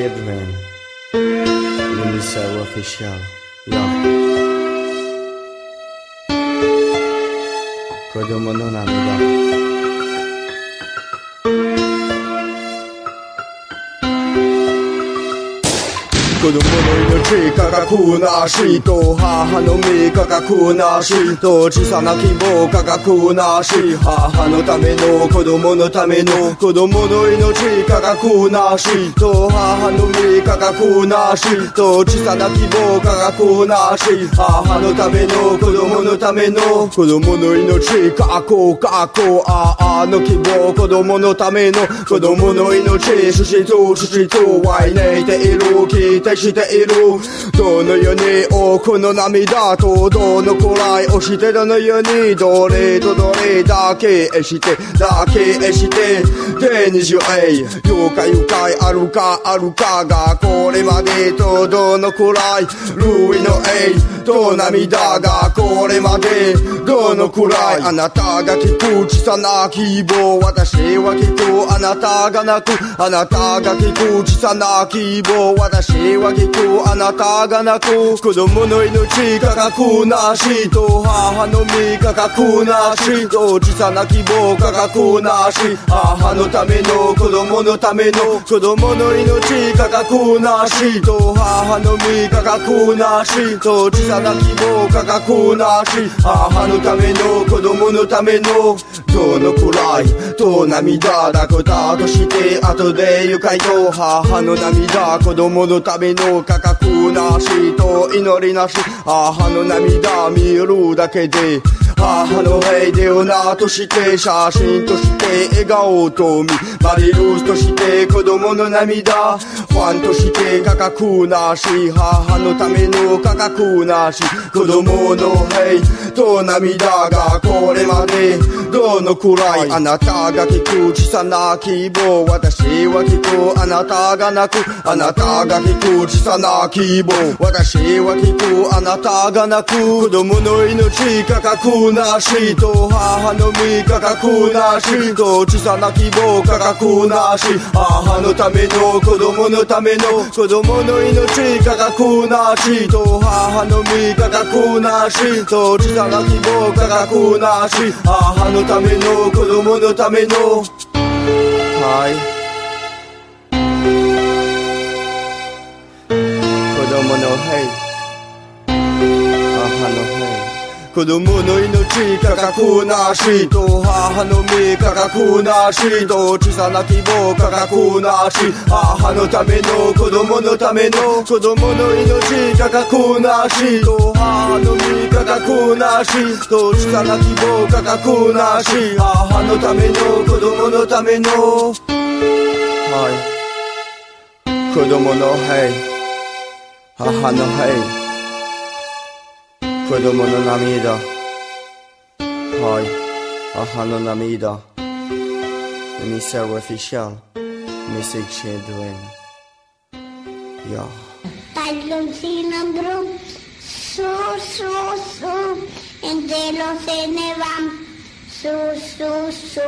Children, l'émissaire officiel. Yo. Kodomo no Namida. 子供の命かが虚しいと母の身かが虚しいと小さな希望かが虚しい母のための子供のための子供の命かが虚しいと母の身かが虚しいと小さな希望かが虚しい母のための子供のための子供の命かこあの希望子供のための子供の命主旨とはい泣いている聞いてしているどのように多くの涙とどのくらい押してどのようにどれとどれだけしてで20ゆかあるかがこれまでとどのくらいルイのと涙がこれまでどのくらいあなたが聞く小さな希望私は聞くあなたが泣くあなたが聞く小さな希望私は聞くあなたが泣く子供の命かが虚しいと母の身かが虚しいと小さな希望かが虚しい母のための子供のための子供の命かが虚しいと母の身かが虚しいと小さな希望かが虚しい母のための子供のためのどのくらいと涙だこだとして後で愉快と母の涙子供のための価格なしと祈りなし母の涙見るだけで母の平でなとして写真として笑顔と見マリルスとして子供の涙ファンとして価格なし母のための価格なし子供の平と涙がこれまでどのくらいあなたが聞く小さな希望私は聞くあなたが泣くあなたが聞く小さな希望私は聞くあなたが泣く子供の命かが虚しいと母の身かが虚しいと小さな希望かが虚しい母のための子供のための子供の命かが虚しいと母の身かが虚しいと小さな希望かが虚しい母のための子供のためのはい子供の母の子供の命かが虚しいと母の身かが虚しいと小さな希望かが虚しい母のための子供のための子供の命かが虚しいと母の身かが虚しいと小さな希望かが虚しい母のための子供のためのはい子供の母の子供の涙はい母の涙Emissario official Message Children Ja Pallonsino blu su entero se ne va su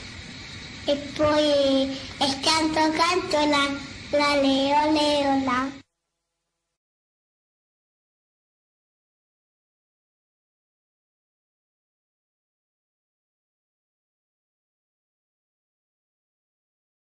e poi canto la leo la